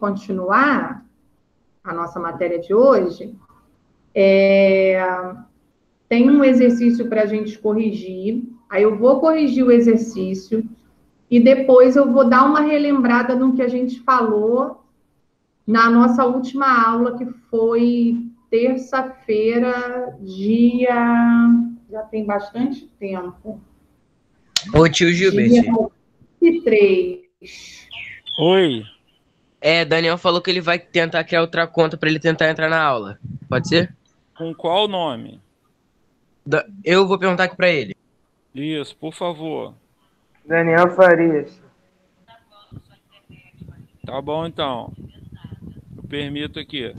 continuar a nossa matéria de hoje, tem um exercício para a gente corrigir. Aí eu vou corrigir o exercício e depois eu vou dar uma relembrada no que a gente falou na nossa última aula, que foi terça-feira, dia... Já tem bastante tempo. Ô, tio Gilbert. Dia 23. Oi. Daniel falou que ele vai tentar criar outra conta para ele tentar entrar na aula. Pode ser? Com qual nome? Eu vou perguntar aqui para ele. Isso, por favor. Daniel Farias. Tá bom, então. Eu permito aqui.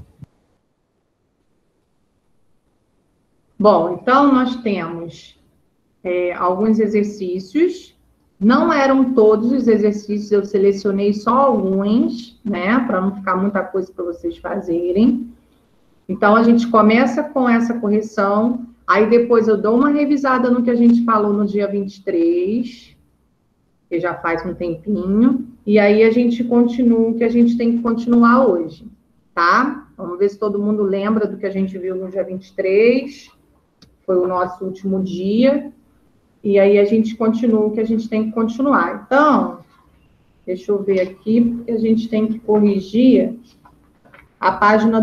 Bom, então nós temos alguns exercícios. Não eram todos os exercícios, eu selecionei só alguns, né? Para não ficar muita coisa para vocês fazerem. Então, a gente começa com essa correção, aí depois eu dou uma revisada no que a gente falou no dia 23, que já faz um tempinho, e aí a gente continua o que a gente tem que continuar hoje, tá? Vamos ver se todo mundo lembra do que a gente viu no dia 23, foi o nosso último dia, e aí a gente continua o que a gente tem que continuar. Então, deixa eu ver aqui, porque a gente tem que corrigir a página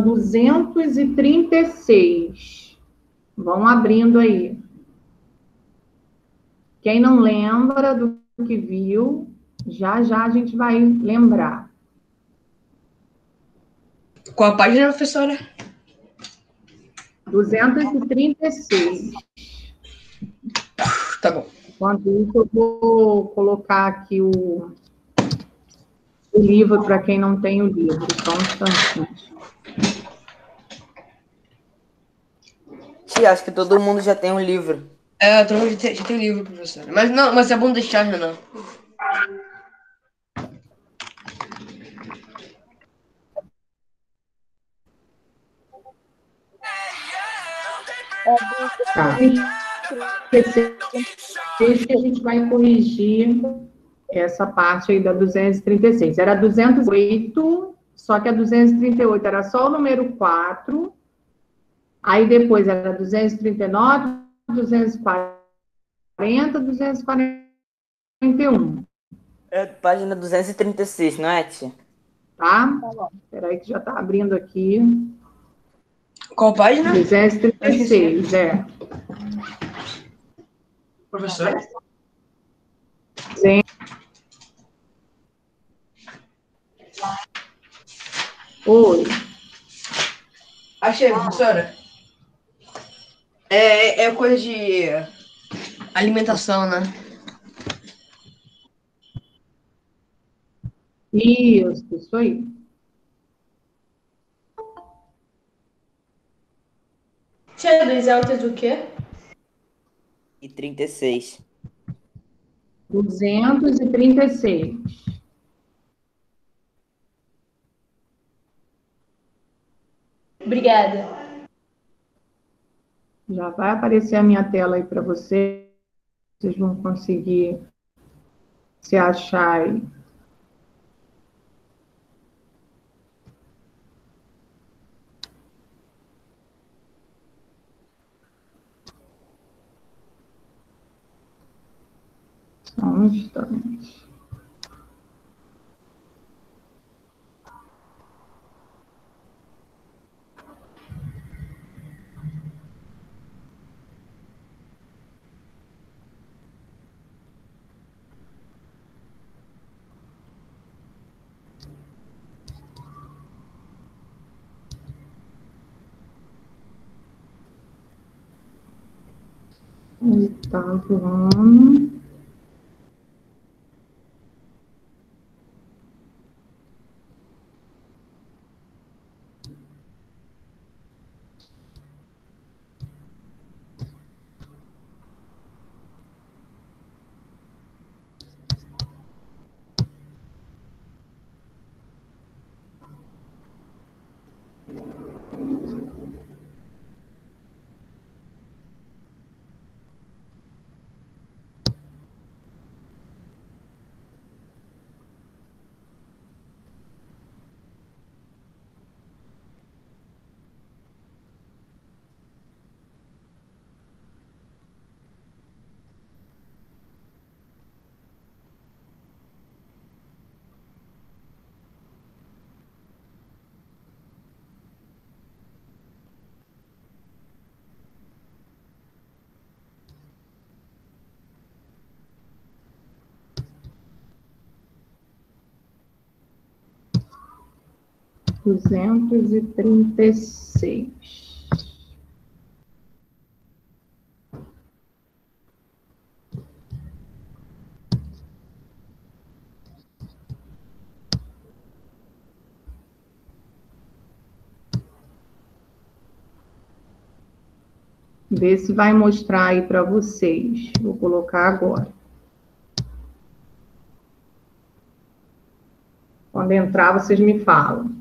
236. Vão abrindo aí. Quem não lembra do que viu, já a gente vai lembrar. Qual a página, professora? 236. Tá bom. Enquanto isso, eu vou colocar aqui o livro para quem não tem o livro. Só um instantinho. Tia, acho que todo mundo já tem um livro. Todo mundo já tem livro, professora. Mas é bom deixar, Renan. Tá. Esse que a gente vai corrigir essa parte aí da 236. Era 208, só que a 238 era só o número 4. Aí depois era 239, 240, 241. É página 236, não é, tia? Tá? Espera aí que já está abrindo aqui. Qual página? 236, Professora? Sim. Oi. Achei, professora. É coisa de alimentação, né? Isso aí. Tia, 2 altas do quê? E 36. 236. Obrigada. Já vai aparecer a minha tela aí para vocês. Vocês vão conseguir se achar aí. Só um instante. Oitavo ano. 236. Vê se vai mostrar aí para vocês. Vou colocar agora. Quando entrar, vocês me falam.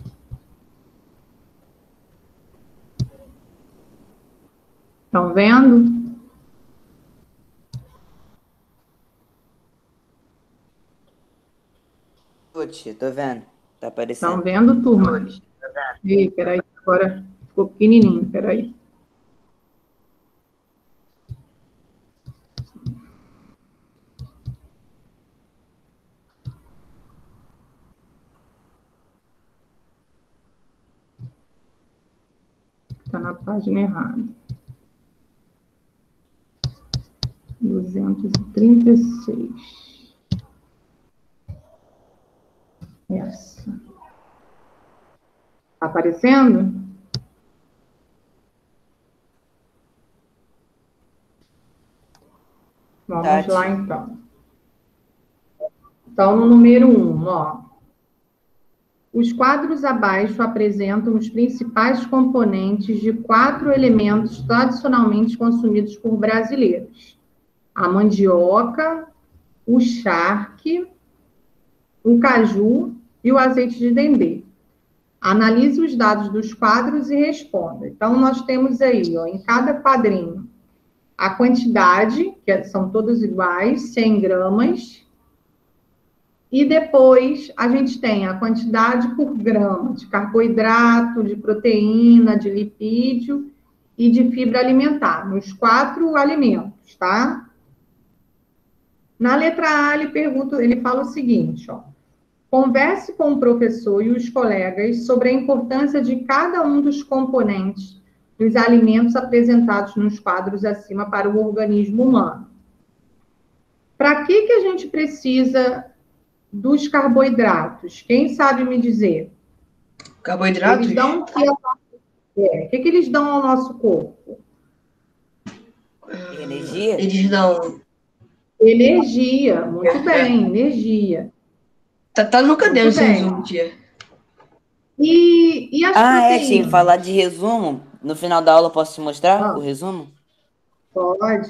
Estão vendo? Ô, tia, tô vendo. Tá Estão aparecendo. vendo, turma? Ih, peraí, agora ficou pequenininho, peraí. Está na página errada. 236. Essa. Está aparecendo? Vamos lá, então. Então, no número 1, ó. Os quadros abaixo apresentam os principais componentes de 4 elementos tradicionalmente consumidos por brasileiros: a mandioca, o charque, o caju e o azeite de dendê. Analise os dados dos quadros e responda. Então, nós temos aí, ó, em cada quadrinho, a quantidade, que são todos iguais, 100 gramas, e depois a gente tem a quantidade por grama de carboidrato, de proteína, de lipídio e de fibra alimentar, nos 4 alimentos, tá? Na letra A, ele fala o seguinte, ó. Converse com o professor e os colegas sobre a importância de cada um dos componentes dos alimentos apresentados nos quadros acima para o organismo humano. Para que a gente precisa dos carboidratos? Quem sabe me dizer? Carboidratos? Eles dão o que que eles dão ao nosso corpo? Energia? Eles dão. Energia, muito bem, energia. Tá no caderno Muito esse bem. resumo, tia. E as Sim, proteínas? falar de resumo. No final da aula, posso te mostrar o resumo? Pode.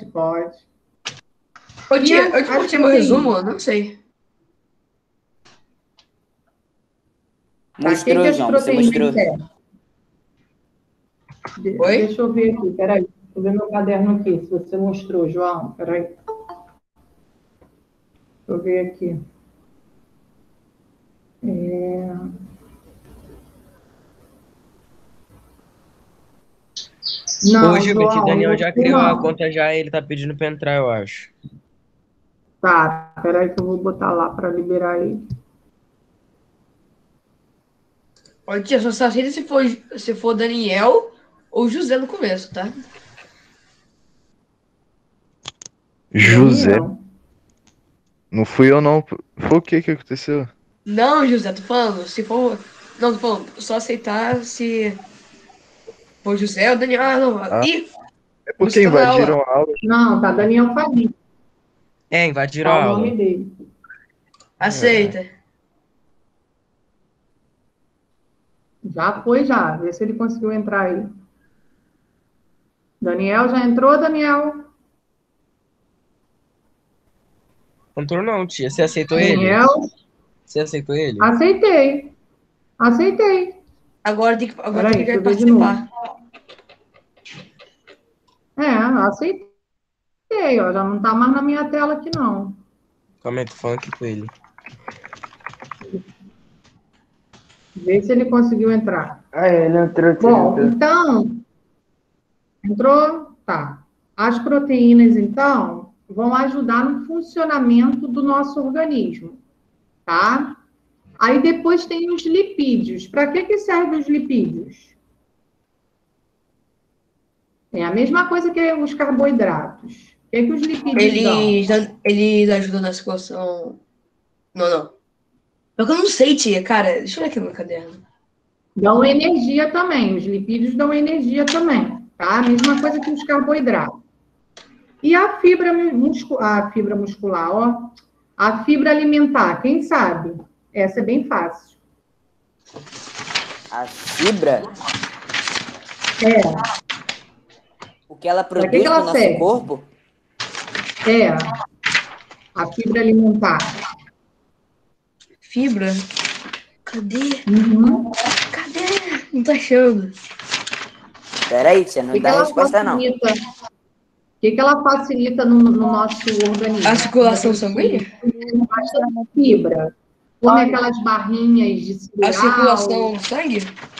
Ô, tia, as eu te mostrei meu proteínas? resumo? Eu não sei. Mostrou, as João, você proteínas mostrou. servem? Oi? Deixa eu ver aqui, peraí. Deixa eu ver meu caderno aqui, se você mostrou, João. Peraí. Deixa eu ver aqui. Não, Ô, Gilbert, o João, Daniel já criou não. a conta já, ele tá pedindo pra entrar, eu acho. Tá, peraí que eu vou botar lá para liberar ele. Ô, tia, só aceita se for Daniel ou José no começo, tá? José. Daniel. Não fui eu, não. Foi o que aconteceu? Não, José, tô falando, se for... Não, tô falando, só aceitar se for José ou Daniel. Ah, não. Ah. Ih, É porque você tá na aula. invadiram a aula. Não, tá Daniel Faria. Invadiram Tá a o aula. nome dele. Aceita. Já foi, já. Vê se ele conseguiu entrar aí. Daniel, já entrou, Daniel? Entrou não, tia. Você aceitou ele? Daniel? Você aceitou ele? Aceitei. Agora tem que Peraí, deixa eu ver de participar. Aceitei, ó. Já não tá mais na minha tela aqui, não. Calma aí, tô falando aqui com ele. Vê se ele conseguiu entrar. Ele entrou. Bom, então... Entrou? Tá. As proteínas, então, vão ajudar no funcionamento do nosso organismo, tá? Aí depois tem os lipídios. Para que servem os lipídios? É a mesma coisa que os carboidratos. O que os lipídios dão? Eles ajudam na circulação. Não. Eu não sei, tia, cara. Deixa eu olhar aqui no meu caderno. Dão energia também, os lipídios dão energia também, tá? A mesma coisa que os carboidratos. E a fibra muscular, ó, a fibra alimentar, quem sabe? Essa é bem fácil. A fibra, o que ela Pra que produz que para ela o nosso serve? corpo, A fibra alimentar. Fibra? Cadê? Uhum. Cadê? Não tô achando. peraí, tia, O não que dá ela resposta não. facilita? O que ela facilita no nosso organismo? A circulação A gente sanguínea? consome bastante fibra. Come aquelas barrinhas de A circulação cereal. do sangue?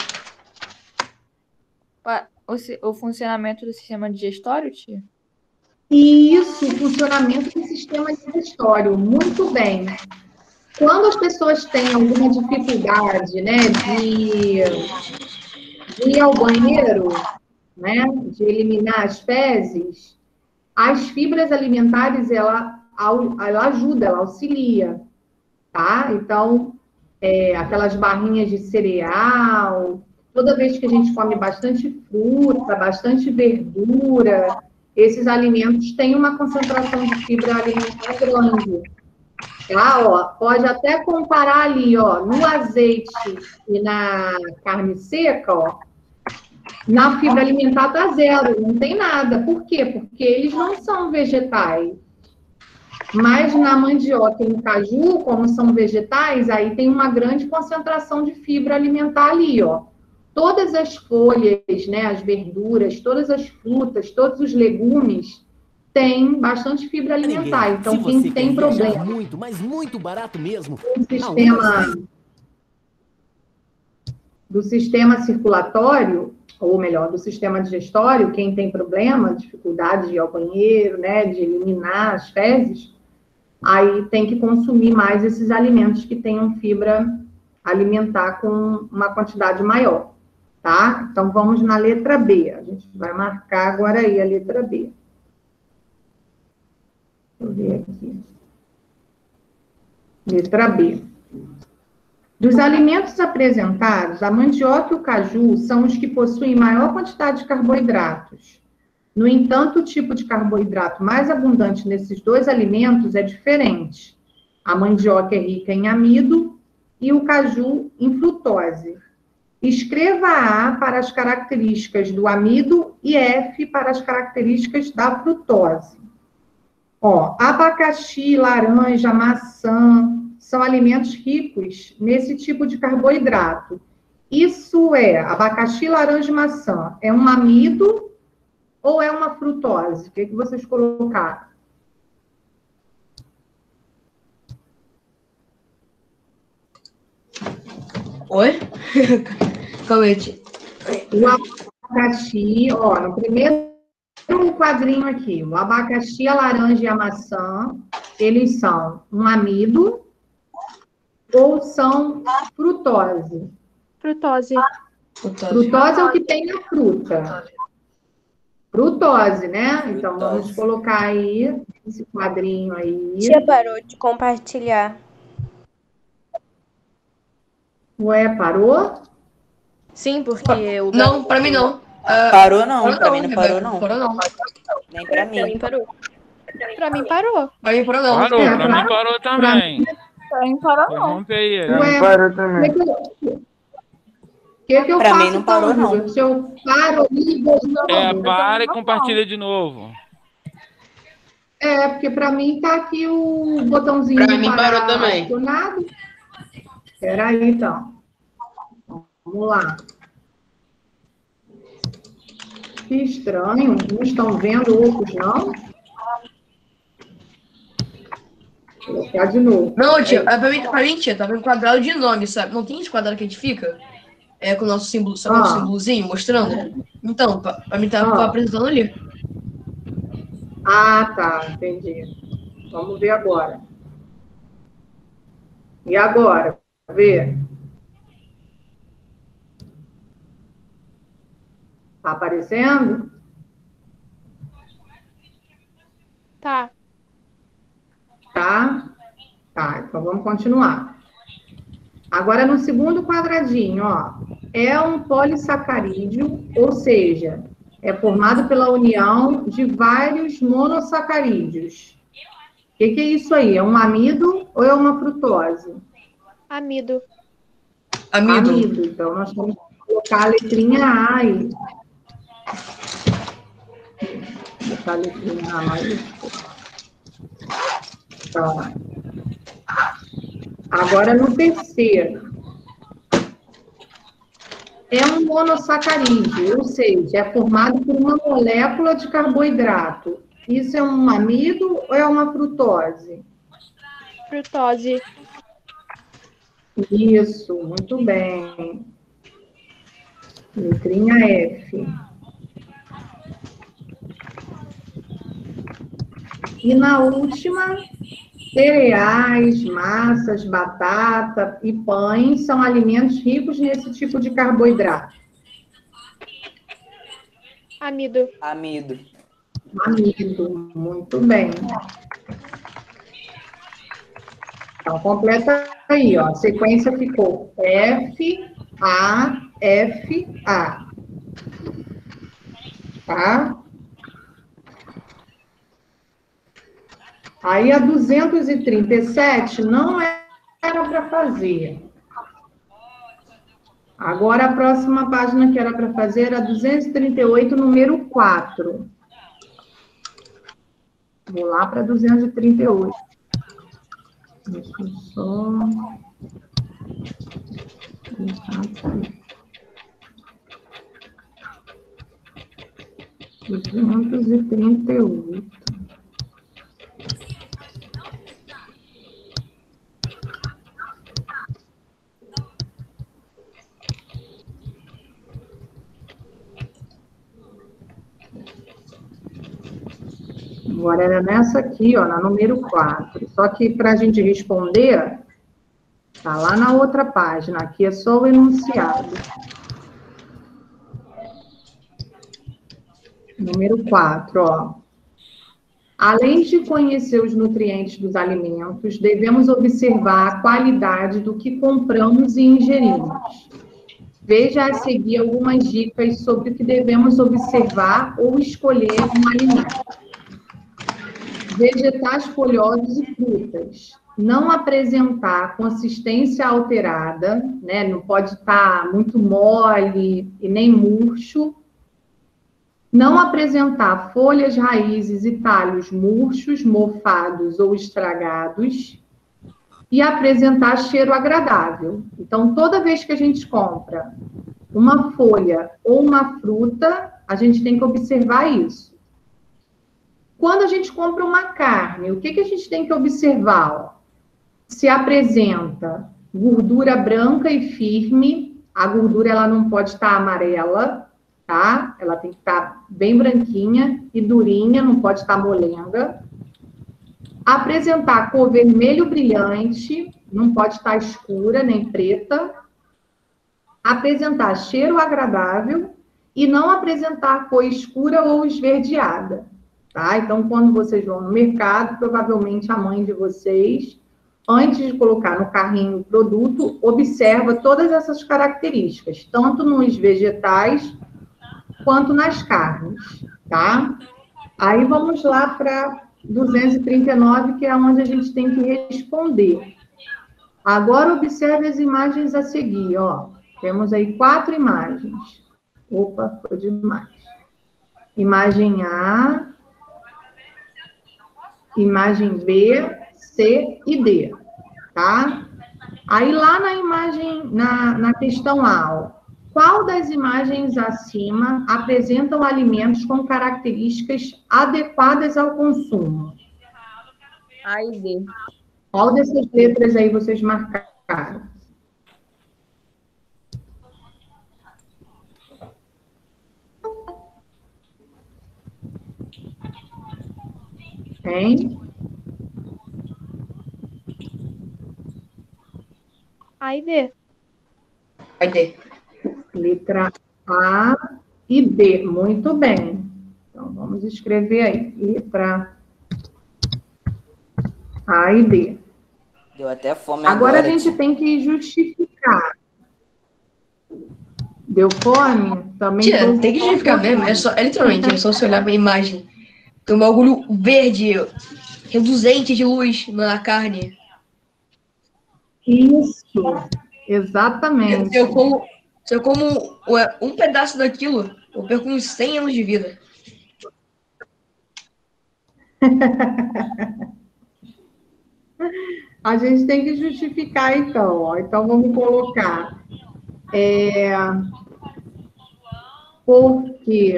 O funcionamento do sistema digestório, tia? E isso, o funcionamento do sistema digestório. Muito bem. Quando as pessoas têm alguma dificuldade, né, de ir ao banheiro, né, de eliminar as fezes, as fibras alimentares, ela ajuda, ela auxilia, tá? Então, aquelas barrinhas de cereal, toda vez que a gente come bastante fruta, bastante verdura, esses alimentos têm uma concentração de fibra alimentar grande. Tá, ó, pode até comparar ali, ó, no azeite e na carne seca, ó, na fibra alimentar tá zero, não tem nada. Por quê? Porque eles não são vegetais. Mas na mandioca e no caju, como são vegetais, aí tem uma grande concentração de fibra alimentar ali, ó. Todas as folhas, né, as verduras, todas as frutas, todos os legumes têm bastante fibra alimentar. Então, quem tem problema muito, mas muito barato mesmo. do sistema circulatório, ou melhor, do sistema digestório, quem tem problema, dificuldade de ir ao banheiro, né, de eliminar as fezes, aí tem que consumir mais esses alimentos que tenham fibra alimentar com uma quantidade maior, tá? Então, vamos na letra B. A gente vai marcar agora aí a letra B. Deixa eu ver aqui. Letra B. Dos alimentos apresentados, a mandioca e o caju são os que possuem maior quantidade de carboidratos. No entanto, o tipo de carboidrato mais abundante nesses dois alimentos é diferente. A mandioca é rica em amido e o caju em frutose. Escreva A para as características do amido e F para as características da frutose. Ó, abacaxi, laranja, maçã são alimentos ricos nesse tipo de carboidrato. Isso é, abacaxi, laranja e maçã, é um amido ou é uma frutose? O que vocês colocaram? Oi? Calma aí, tia. O abacaxi, ó, no primeiro quadrinho aqui, o abacaxi, a laranja e a maçã, eles são um amido ou são frutose? Frutose. Frutose é o que tem na fruta. Frutose, né? Então, vamos colocar aí, esse quadrinho aí. Tia parou de compartilhar. Ué, parou? Sim, porque o... Não, pra mim não. Parou não, pra mim não parou não. Parou não. Nem pra Pra mim mim. parou. Pra mim parou. Pra mim parou não. Parou, pra mim parou também. Pra mim parou não. Interrompe aí. Ué, Parou também. O que eu Pra faço, mim não parou, então, não. Júlio? Se eu paro ali... Para e compartilha de novo. Porque para mim tá aqui o botãozinho Pra mim parou também. acionado. Espera aí, então. Vamos lá. Que estranho. Uns estão vendo, outros não. Vou colocar de novo. Não, tia, pra mim, tia, tava em quadrado de nome, sabe? Não tem esse quadrado que a gente fica? Com o nosso símbolo, sabe? O símbolozinho mostrando. Então, pra mim tava apresentando ali. Ah, tá. Entendi. Vamos ver agora. E agora? Ver. Tá aparecendo? Tá. Tá? Tá, então vamos continuar. Agora, no segundo quadradinho, ó. é um polissacarídeo, ou seja, é formado pela união de vários monossacarídeos. O que é isso aí? É um amido ou é uma frutose? Amido. Amido. Então, nós vamos colocar a letrinha A aí. Vou botar a letrinha A aí. Tá. Agora, no terceiro. É um monossacarídeo, ou seja, é formado por uma molécula de carboidrato. Isso é um amido ou é uma frutose? Frutose. Isso, muito bem. Letrinha F. E na última, cereais, massas, batata e pães são alimentos ricos nesse tipo de carboidrato. Amido. Amido. Amido, muito bem. Então, completa aí, ó. A sequência ficou F, A, F, A. Tá? Aí a 237 não era para fazer. Agora a próxima página que era para fazer era 238, número 4. Vou lá para 238. Deixa eu só... 238. Agora era nessa aqui, ó, na número 4. Só que para a gente responder, tá lá na outra página. Aqui é só o enunciado. Número 4, ó. Além de conhecer os nutrientes dos alimentos, devemos observar a qualidade do que compramos e ingerimos. Veja a seguir algumas dicas sobre o que devemos observar ou escolher um alimento. Vegetais folhosos e frutas. Não apresentar consistência alterada, né? Não pode estar muito mole e nem murcho. Não apresentar folhas, raízes e talhos murchos, mofados ou estragados. E apresentar cheiro agradável. Então, toda vez que a gente compra uma folha ou uma fruta, a gente tem que observar isso. Quando a gente compra uma carne, o que a gente tem que observar? Ó? Se apresenta gordura branca e firme, a gordura ela não pode estar amarela, tá? Ela tem que estar bem branquinha e durinha, não pode estar molenga. Apresentar cor vermelho brilhante, não pode estar escura nem preta. Apresentar cheiro agradável e não apresentar cor escura ou esverdeada. Tá? Então, quando vocês vão no mercado, provavelmente a mãe de vocês, antes de colocar no carrinho o produto, observa todas essas características, tanto nos vegetais quanto nas carnes, tá? Aí vamos lá para 239, que é onde a gente tem que responder. Agora, observe as imagens a seguir, ó. Temos aí 4 imagens. Opa, foi demais. Imagem A, imagem B, C e D, tá? Aí lá na imagem, na questão A, ó, qual das imagens acima apresentam alimentos com características adequadas ao consumo? A e D. Qual dessas letras aí vocês marcaram? Tem? A e D. Vai ter. Letra A e B. Muito bem. Então, vamos escrever aí. Letra A e B. Deu até fome Agora agora. a gente tem que justificar. Deu fome? Também Tia, tem que justificar mesmo. É literalmente, é só você olhar pra imagem. Tem um bagulho verde, reduzente de luz na carne. Isso, exatamente. Se eu como um pedaço daquilo, eu perco uns 100 anos de vida. A gente tem que justificar, então. Ó. Então, vamos colocar. Porque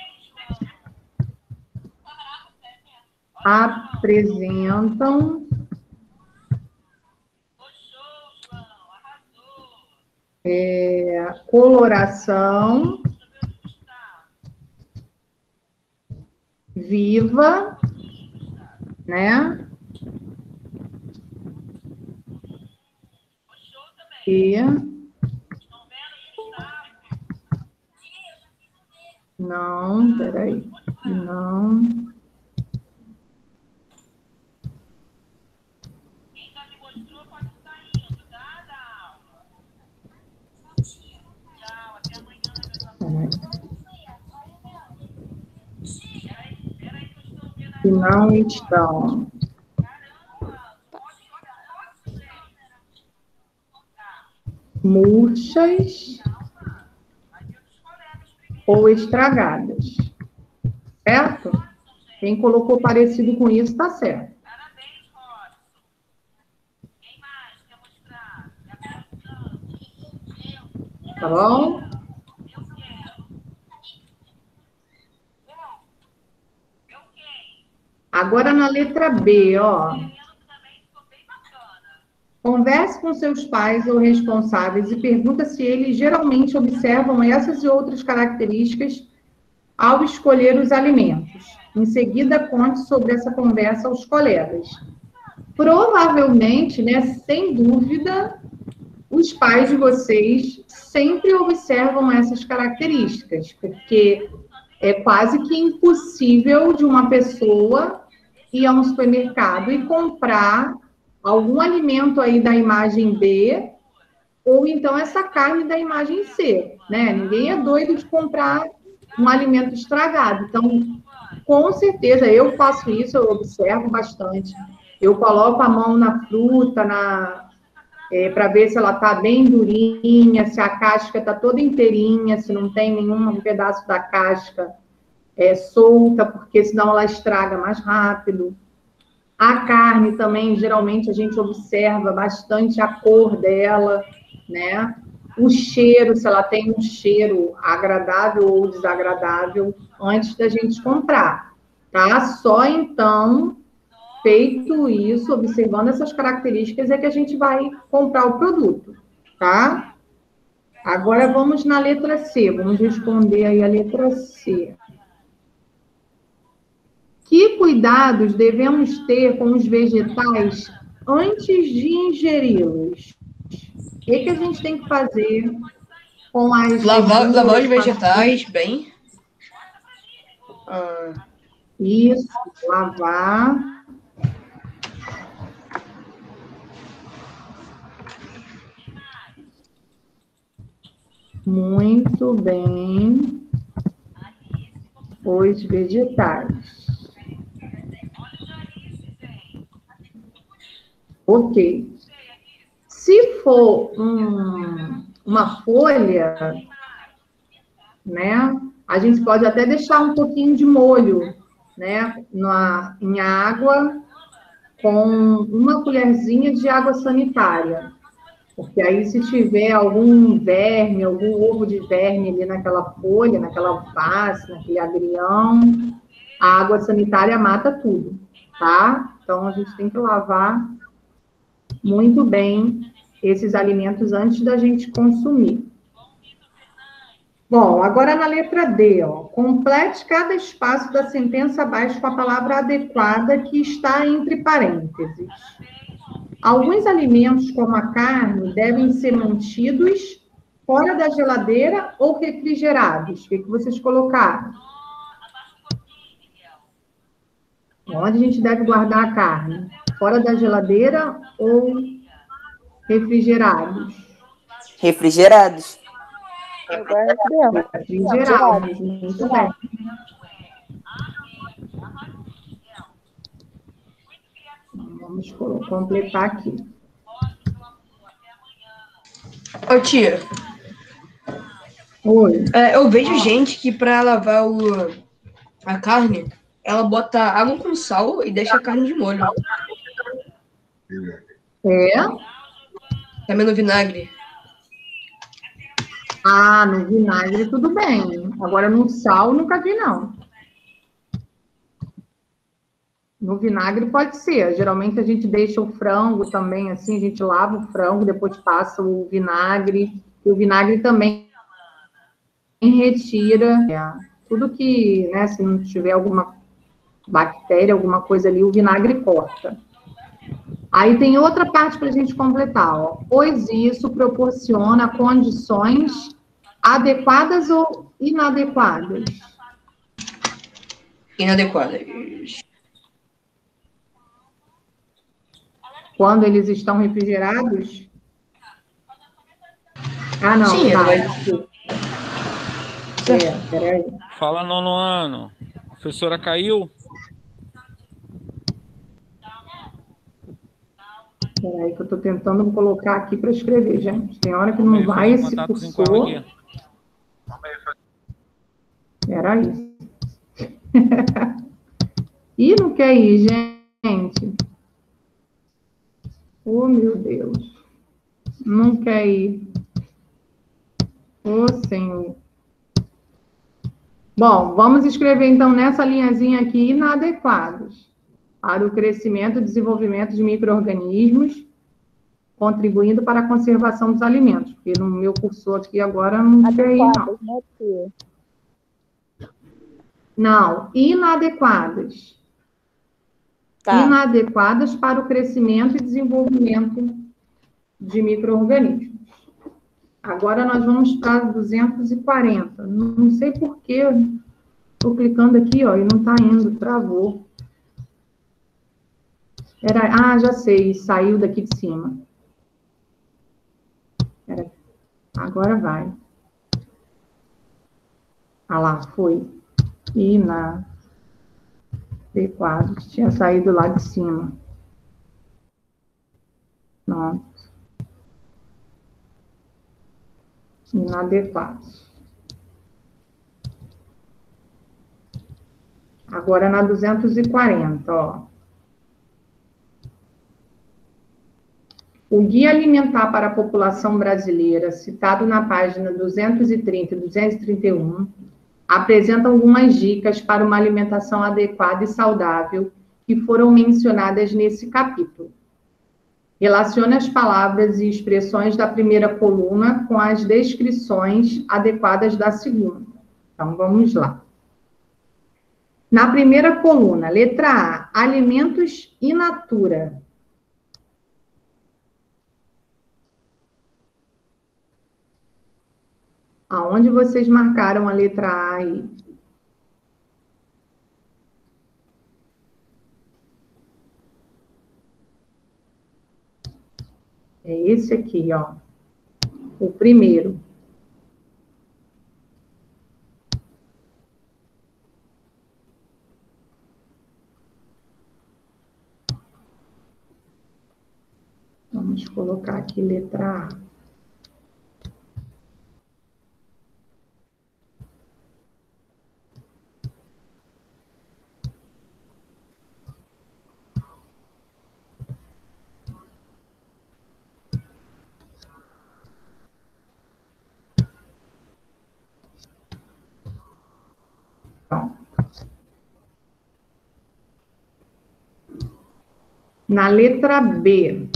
apresentam coloração viva, né? E não, peraí, não. Que não estão murchas ou estragadas, certo? Quem colocou parecido com isso está certo. Tá bom? Agora na letra B, ó. Converse com seus pais ou responsáveis e pergunta se eles geralmente observam essas e outras características ao escolher os alimentos. Em seguida, conte sobre essa conversa aos colegas. Provavelmente, né, sem dúvida, os pais de vocês sempre observam essas características, porque é quase que impossível de uma pessoa ir a um supermercado e comprar algum alimento aí da imagem B, ou então essa carne da imagem C, né? Ninguém é doido de comprar um alimento estragado. Então, com certeza, eu faço isso, eu observo bastante. Eu coloco a mão na fruta, para ver se ela está bem durinha, se a casca está toda inteirinha, se não tem nenhum pedaço da casca solta, porque senão ela estraga mais rápido. A carne também, geralmente, a gente observa bastante a cor dela, né? O cheiro, se ela tem um cheiro agradável ou desagradável, antes da gente comprar, tá? Só então, feito isso, observando essas características, é que a gente vai comprar o produto, tá? Agora, vamos na letra C. Vamos responder aí a letra C. Que cuidados devemos ter com os vegetais antes de ingeri-los? O que a gente tem que fazer com as... Lavar os vegetais bem. Isso, lavar. Muito bem os vegetais. Ok. Se for uma folha, né, a gente pode até deixar um pouquinho de molho, né, em água, com uma colherzinha de água sanitária. Porque aí, se tiver algum verme, algum ovo de verme ali naquela folha, naquela alface, naquele agrião, a água sanitária mata tudo, tá? Então, a gente tem que lavar muito bem esses alimentos antes da gente consumir. Bom, agora na letra D, ó. Complete cada espaço da sentença abaixo com a palavra adequada que está entre parênteses. Alguns alimentos, como a carne, devem ser mantidos fora da geladeira ou refrigerados. O que vocês colocaram? Onde a gente deve guardar a carne? Fora da geladeira ou refrigerados? Refrigerados. Agora recebemos. Refrigerado. Muito bem. Vamos completar aqui. Ô, tia, Oi. eu vejo gente que pra lavar a carne, ela bota água com sal e deixa a carne de molho. É? Também no vinagre. Ah, no vinagre tudo bem. Agora no sal nunca vi, não. No vinagre pode ser. Geralmente a gente deixa o frango também, assim, a gente lava o frango, depois passa o vinagre. E o vinagre também retira tudo que, né, se não tiver alguma bactéria, alguma coisa ali, o vinagre corta. Aí tem outra parte para a gente completar, ó. Pois isso proporciona condições adequadas ou inadequadas? Inadequada. Quando eles estão refrigerados? Ah, não, Sim, tá. vai. Peraí. Fala nono ano. A professora caiu? Peraí, que eu estou tentando colocar aqui para escrever, gente. Tem hora que Calma não aí, vai fazer esse contatos com ela cursor. aqui. Peraí. Ih, não quer ir, gente. Oh, meu Deus. Não quer ir. Oh, Senhor. Bom, vamos escrever, então, nessa linhazinha aqui, inadequados para o crescimento e desenvolvimento de micro-organismos, contribuindo para a conservação dos alimentos. Porque no meu cursor aqui agora não quer ir, não. Adequadas, né, tia? Não, inadequadas. Tá. Inadequadas para o crescimento e desenvolvimento de micro-organismos. Agora nós vamos para 240. Não sei por que estou clicando aqui, ó, e não está indo, travou. Já sei, saiu daqui de cima. Agora vai. Ah lá, foi. Inadequados. Tinha saído lá de cima. Pronto. Inadequados. Agora na 240, ó. O Guia Alimentar para a População Brasileira, citado na página 230 e 231, apresenta algumas dicas para uma alimentação adequada e saudável que foram mencionadas nesse capítulo. Relacione as palavras e expressões da primeira coluna com as descrições adequadas da segunda. Então, vamos lá. Na primeira coluna, letra A, alimentos in natura. Aonde vocês marcaram a letra A aí? É esse aqui, ó. O primeiro. Vamos colocar aqui letra A. Na letra B,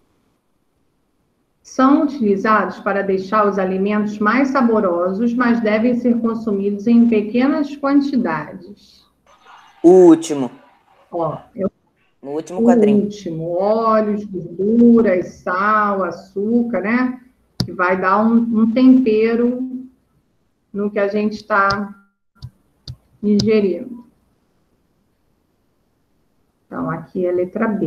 são utilizados para deixar os alimentos mais saborosos, mas devem ser consumidos em pequenas quantidades. O último. Ó, No último quadrinho. último, óleos, gorduras, sal, açúcar, né? Que vai dar um tempero no que a gente está ingerindo. Então, aqui é a letra B.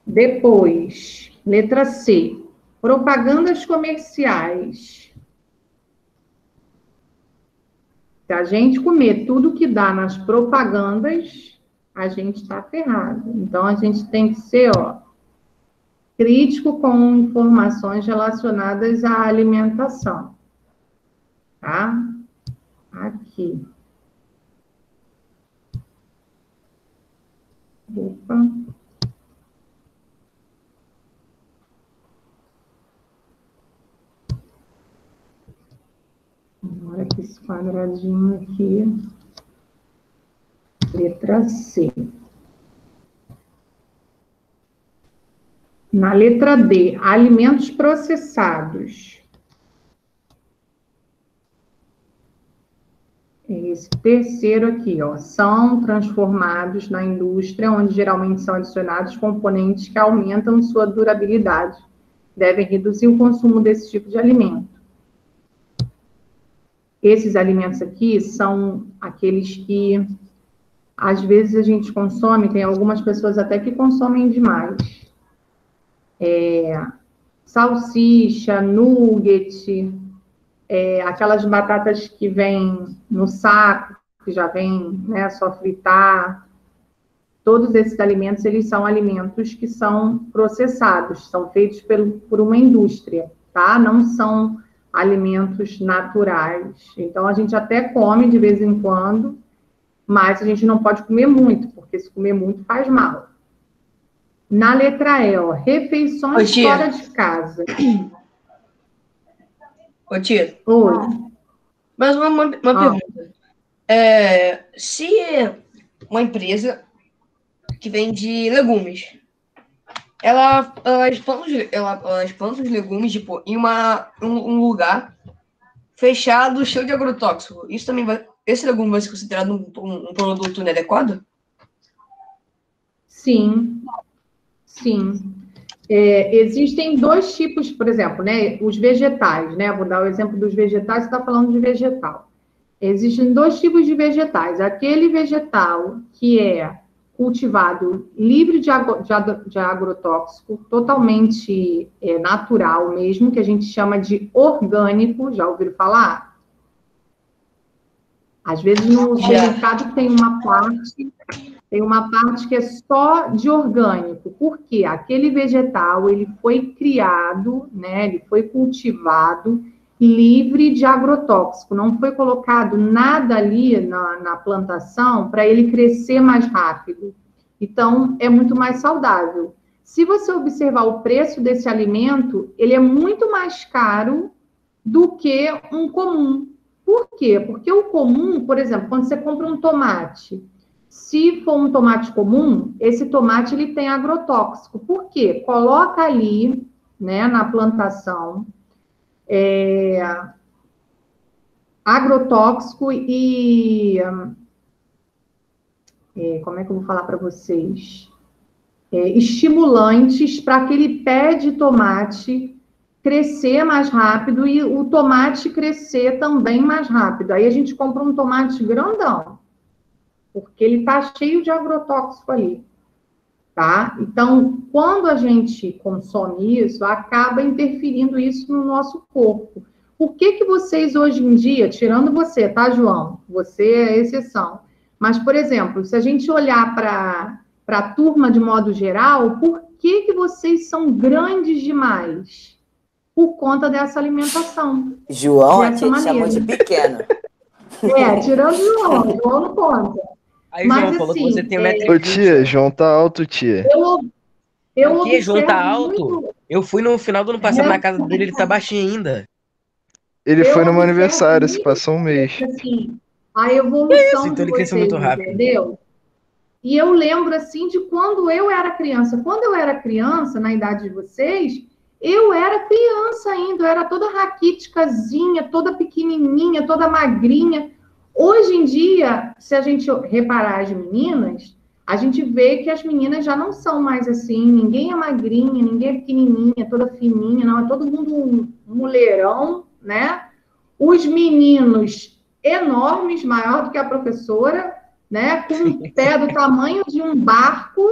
Depois, letra C, propagandas comerciais. Se a gente comer tudo que dá nas propagandas, a gente está ferrado. Então, a gente tem que ser, crítico com informações relacionadas à alimentação. Tá? Aqui. Opa. Agora que esse quadradinho aqui. Letra C. Na letra D, alimentos processados. Esse terceiro aqui, são transformados na indústria, onde geralmente são adicionados componentes que aumentam sua durabilidade. Devem reduzir o consumo desse tipo de alimento. Esses alimentos aqui são aqueles que, às vezes, a gente consome, tem algumas pessoas até que consomem demais. Salsicha, nugget, aquelas batatas que vêm no saco, que já vem, né, só fritar. Todos esses alimentos, eles são alimentos que são processados, são feitos por uma indústria, tá? Não são alimentos naturais. Então, a gente até come de vez em quando, mas a gente não pode comer muito, porque se comer muito faz mal. Na letra E, refeições fora de casa. Ô, tia. Oi. Mas uma pergunta. Se uma empresa que vende legumes, ela planta os legumes, tipo, em um lugar fechado, cheio de agrotóxico, isso também esse legume vai ser considerado um produto inadequado? Sim. Existem dois tipos, por exemplo, né, os vegetais, né, vou dar o exemplo dos vegetais, você está falando de vegetal. Existem dois tipos de vegetais, aquele vegetal que é cultivado livre de agrotóxico, totalmente natural mesmo, que a gente chama de orgânico, já ouviram falar? Às vezes no supermercado tem uma parte que é só de orgânico, porque aquele vegetal, ele foi criado, né, ele foi cultivado livre de agrotóxico, não foi colocado nada ali na plantação para ele crescer mais rápido. Então, é muito mais saudável. Se você observar o preço desse alimento, ele é muito mais caro do que um comum. Por quê? Porque o comum, por exemplo, quando você compra um tomate, se for um tomate comum, esse tomate ele tem agrotóxico. Por quê? Coloca ali, né, na plantação, agrotóxico e... como é que eu vou falar para vocês? Estimulantes para aquele pé de tomate crescer mais rápido e o tomate crescer também mais rápido. Aí a gente compra um tomate grandão, porque ele está cheio de agrotóxico ali, tá? Então, quando a gente consome isso, acaba interferindo isso no nosso corpo. Por que vocês hoje em dia, tirando você, tá, João? Você é exceção. Mas, por exemplo, se a gente olhar para a turma de modo geral, por que vocês são grandes demais? Por conta dessa alimentação. João aqui te chamou de pequeno. Tirando o João não conta. Aí, mas, João, falou que você tem 1,20 m. Ô, tia, João tá alto, tia. O quê? João tá alto? Eu fui no final do ano passado na casa dele, ele tá baixinho ainda. Ele foi no meu aniversário, se passou um mês. Assim, a evolução então ele de cresceu vocês, muito rápido. entendeu? E eu lembro, assim, de quando eu era criança. Quando eu era criança, na idade de vocês, eu era criança ainda, eu era toda raquíticazinha, toda pequenininha, toda magrinha. Hoje em dia, se a gente reparar as meninas, a gente vê que as meninas já não são mais assim, ninguém é magrinha, ninguém é pequenininha, toda fininha, não, é todo mundo um mulherão, né? Os meninos enormes, maior do que a professora, né? Com um pé do tamanho de um barco,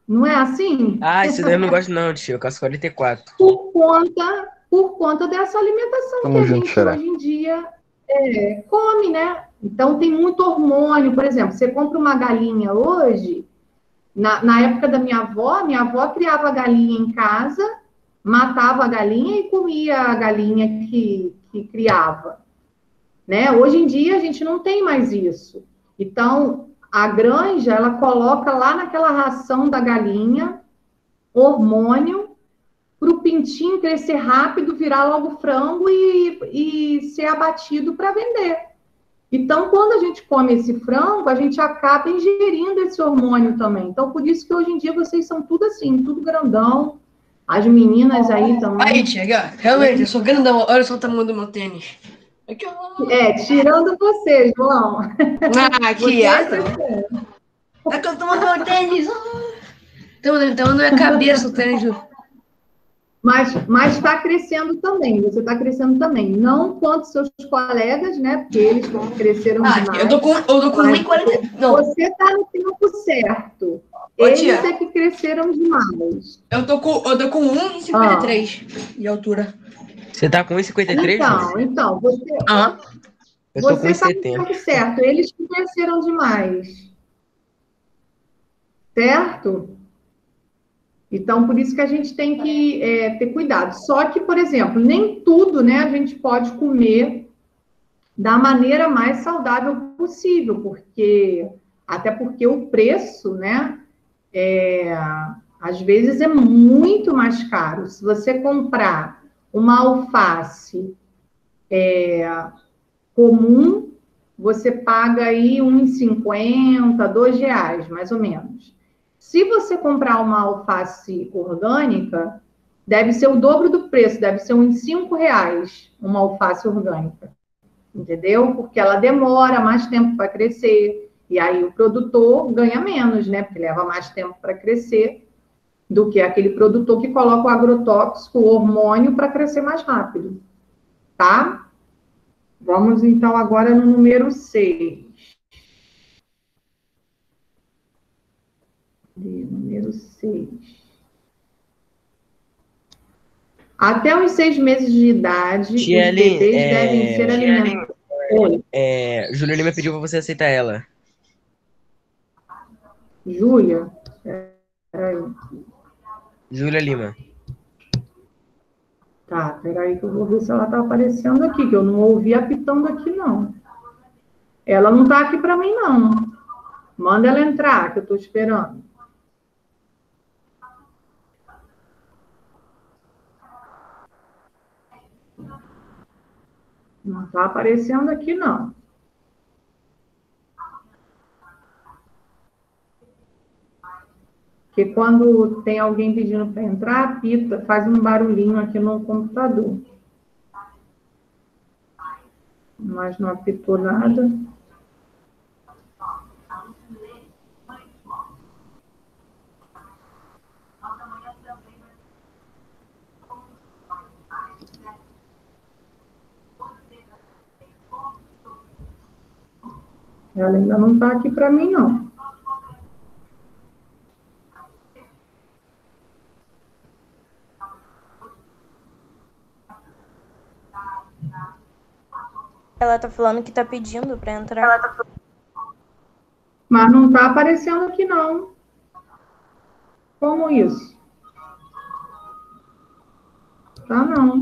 Não é assim? Ah, isso daí eu não gosto não, tio. Eu caço 44. Por conta dessa alimentação que Tamo a junto, gente Xará. hoje em dia come, né? Então tem muito hormônio. Por exemplo, você compra uma galinha hoje, na época da minha avó criava galinha em casa, matava a galinha e comia a galinha que criava, né? Hoje em dia a gente não tem mais isso. Então, a granja, ela coloca lá naquela ração da galinha hormônio para o pintinho crescer rápido, virar logo frango e ser abatido para vender. Então, quando a gente come esse frango, a gente acaba ingerindo esse hormônio também. Então, por isso que hoje em dia vocês são tudo assim, tudo grandão. As meninas aí também. Aí, Tia, realmente, eu sou grandão. Olha só o tamanho do meu tênis. Aqui, ó. Tirando você, João. Ah, aqui, Você é não. É que eu tô mandando meu tênis. Então, na minha cabeça o tênis. Mas está crescendo também, você está crescendo também. Não quanto seus colegas, né? Porque eles cresceram demais. Eu tô com 1,40. Não. Você está no tempo certo. Ô, Eles tia, é que cresceram demais. eu tô com 1,53 de altura. Você tá com 1,53? Então, você Eu tô com está no 1,70. tempo certo. Eles que cresceram demais. Certo? Então, por isso que a gente tem que ter cuidado. Só que, por exemplo, nem tudo, né, a gente pode comer da maneira mais saudável possível, até porque o preço, né, às vezes é muito mais caro. Se você comprar uma alface comum, você paga aí R$ 1,50, R$ 2, mais ou menos. Se você comprar uma alface orgânica, deve ser o dobro do preço, deve ser uns R$ 5 uma alface orgânica. Entendeu? Porque ela demora mais tempo para crescer. E aí o produtor ganha menos, né? Porque leva mais tempo para crescer do que aquele produtor que coloca o agrotóxico, o hormônio, para crescer mais rápido. Tá? Vamos então agora no número 6. Número 6. Até os 6 meses de idade, Tia os Aline, bebês devem ser alimentados. Oi, Júlia Lima pediu pra você aceitar ela. Júlia? Peraí. Júlia Lima. Tá, peraí que eu vou ver se ela tá aparecendo aqui, que eu não ouvi apitando aqui, não. Ela não tá aqui para mim, não. Manda ela entrar, que eu tô esperando. Não tá aparecendo aqui, não. Porque quando tem alguém pedindo para entrar, apita, faz um barulhinho aqui no computador. Mas não apitou nada. Ela ainda não está aqui para mim, não. Ela tá falando que tá pedindo pra entrar. Mas não está aparecendo aqui, não. Como isso? Tá, não.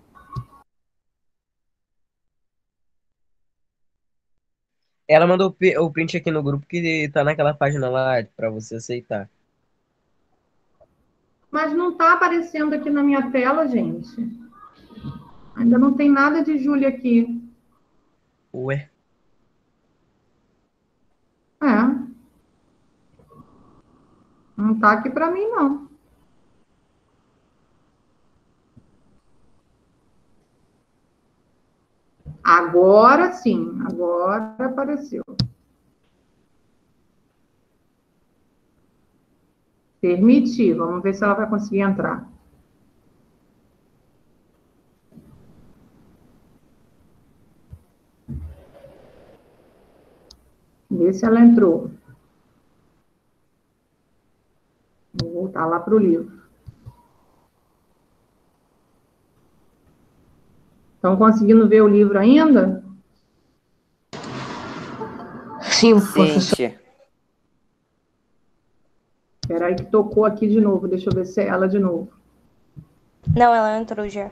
Ela mandou o print aqui no grupo que tá naquela página lá pra você aceitar. Mas não está aparecendo aqui na minha tela, gente. Ainda não tem nada de Júlia aqui. Ué? Não está aqui para mim, não. Agora sim, agora apareceu. Permitir, vamos ver se ela vai conseguir entrar. Vê se ela entrou. Vou voltar lá para o livro. Estão conseguindo ver o livro ainda? Sim, Sim, professor. tia. Espera aí que tocou aqui de novo. Deixa eu ver se é ela de novo. Não, ela entrou já.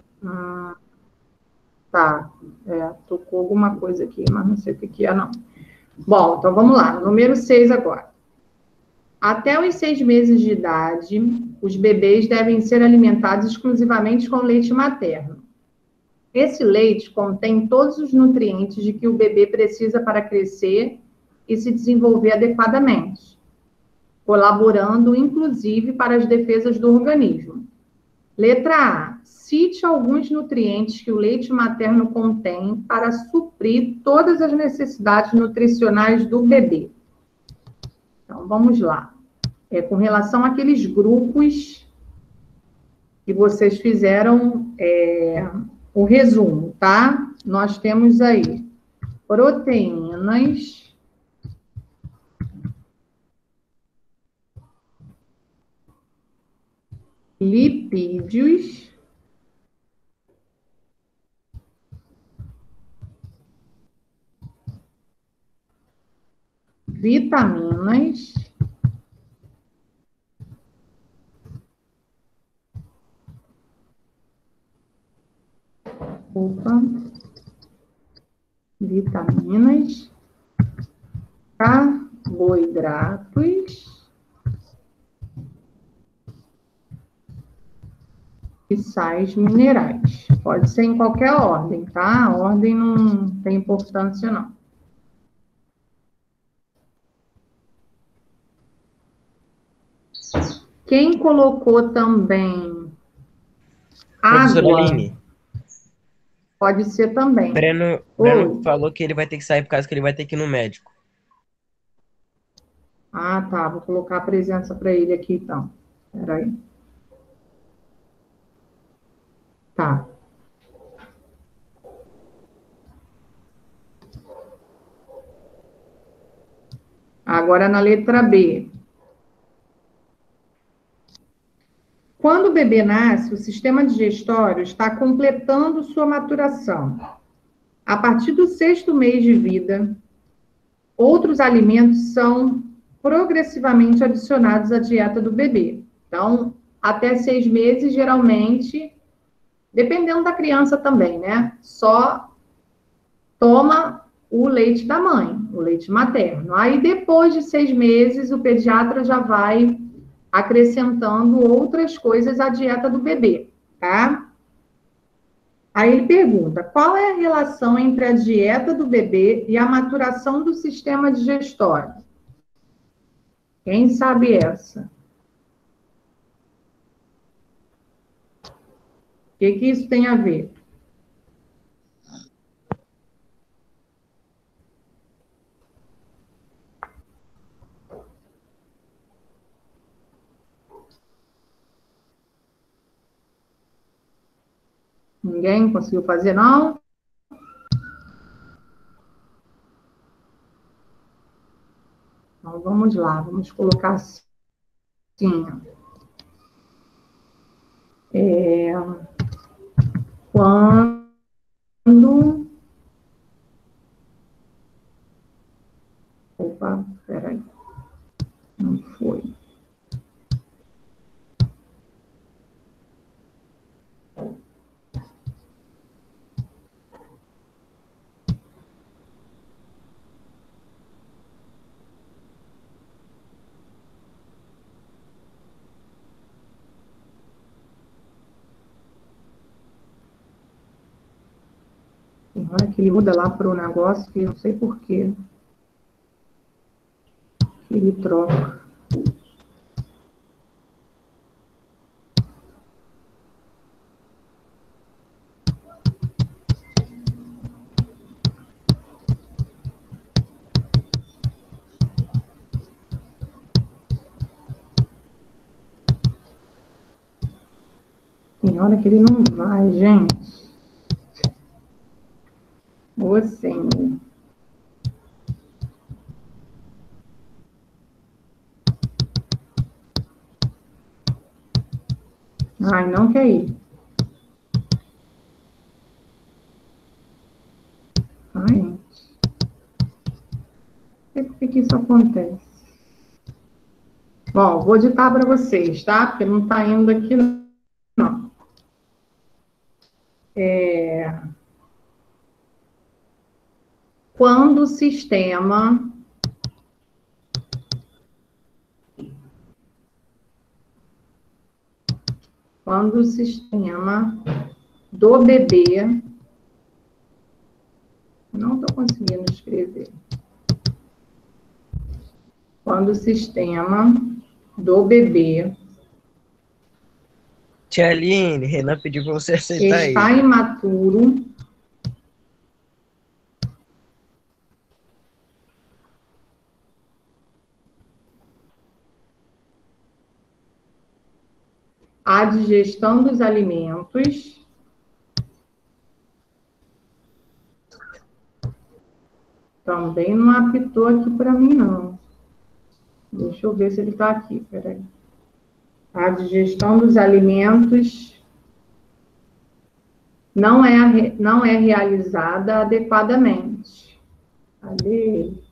Tá. Tocou alguma coisa aqui, mas não sei o que é, não. Bom, então vamos lá. Número 6 agora. Até os 6 meses de idade, os bebês devem ser alimentados exclusivamente com leite materno. Esse leite contém todos os nutrientes de que o bebê precisa para crescer e se desenvolver adequadamente, colaborando, inclusive, para as defesas do organismo. Letra A. Cite alguns nutrientes que o leite materno contém para suprir todas as necessidades nutricionais do bebê. Então, vamos lá. Com relação àqueles grupos que vocês fizeram o resumo, tá? Nós temos aí proteínas, lipídios, vitaminas, carboidratos e sais minerais. Pode ser em qualquer ordem, tá? A ordem não tem importância, não. Quem colocou também Professora água, Aline, pode ser também. Breno falou que ele vai ter que sair por causa que ele vai ter que ir no médico. Ah, tá. Vou colocar a presença para ele aqui, então. Espera aí. Tá. Agora na letra B. Quando o bebê nasce, o sistema digestório está completando sua maturação. A partir do 6º mês de vida, outros alimentos são progressivamente adicionados à dieta do bebê. Então, até 6 meses, geralmente, dependendo da criança também, né? Só toma o leite da mãe, o leite materno. Aí, depois de 6 meses, o pediatra já vai acrescentando outras coisas à dieta do bebê, tá? Aí ele pergunta, qual é a relação entre a dieta do bebê e a maturação do sistema digestório? Quem sabe essa? O que isso tem a ver? Ninguém conseguiu fazer, não? Então, vamos lá, vamos colocar assim. Quando... Opa, peraí. Não foi. Tem hora que ele muda lá para o negócio que eu não sei por quê. Que ele troca. Tem hora que ele não vai, gente. Ô, Senhor. Ai, não quer ir. Ai, por que isso acontece? Bom, vou ditar para vocês, tá? Porque não está indo aqui, não. Quando o sistema do bebê, não estou conseguindo escrever. Quando o sistema do bebê Tia Aline, Renan pediu para você aceitar aí. está imaturo, a digestão dos alimentos também não apitou aqui para mim, não. Deixa eu ver se ele está aqui, peraí. A digestão dos alimentos não é realizada adequadamente. Cadê ele?